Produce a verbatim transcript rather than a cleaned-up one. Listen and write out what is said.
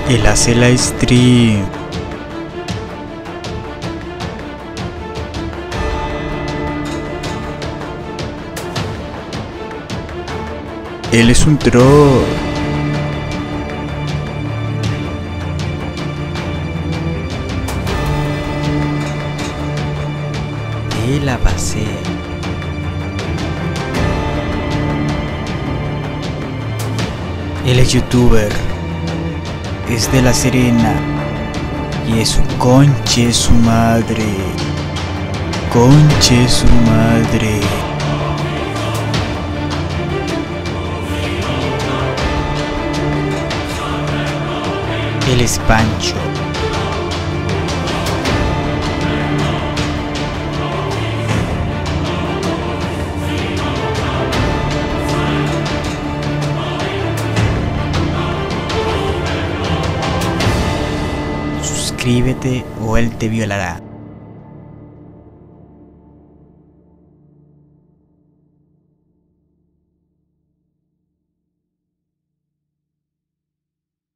Él hace la stream. Él es un troll. Él la pasé. Él es youtuber. Es de La Serena. Y es su conche su madre. Conche su madre. Él es Pancho. Suscríbete o él te violará.